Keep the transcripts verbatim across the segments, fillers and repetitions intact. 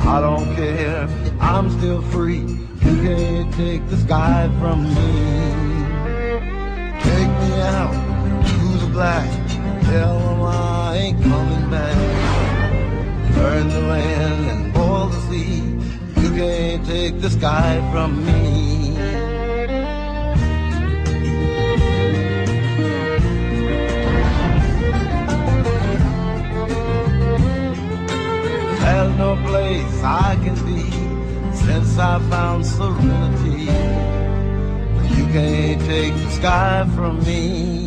I don't care, I'm still free. You can't take the sky from me. Take me out to the black, tell them I ain't coming back. Burn the land and boil the sea. You can't take the sky from me. There's no place I can be since I found serenity. You can't take the sky from me.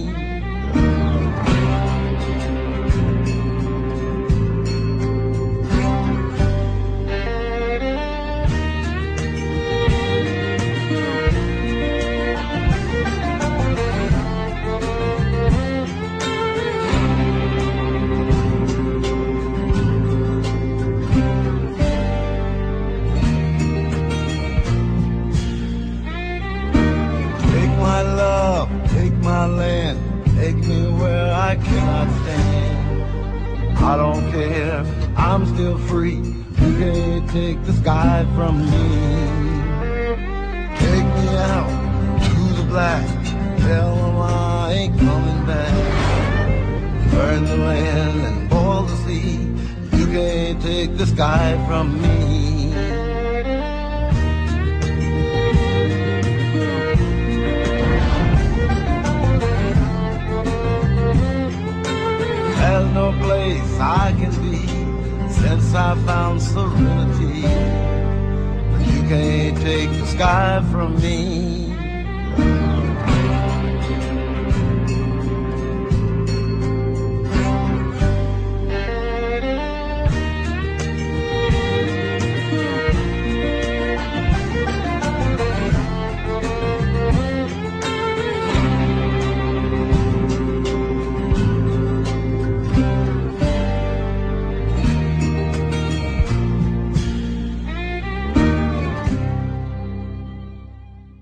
My land, take me where I cannot stand. I don't care, I'm still free. You can't take the sky from me. Take me out to the black, tell them I ain't coming back. Burn the land and boil the sea. You can't take the sky from me. There's no place I can be since I found serenity. You can't take the sky from me.